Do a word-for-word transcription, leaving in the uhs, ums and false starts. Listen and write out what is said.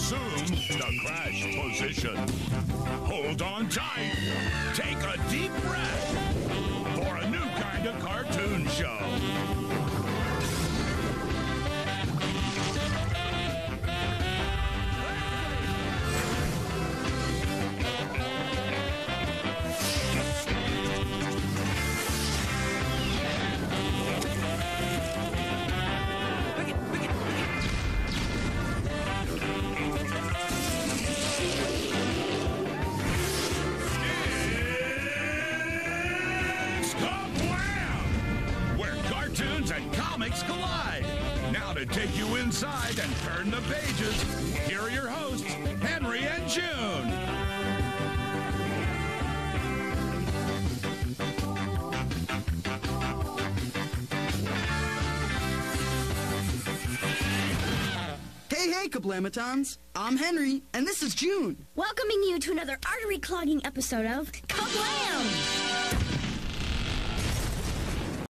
Assume the crash position. Hold on tight. Take a deep breath for a new kind of cartoon show. Collide. Now to take you inside and turn the pages, here are your hosts, Henry and June. Hey, hey, KaBlamatons. I'm Henry, and this is June. Welcoming you to another artery-clogging episode of KaBlam!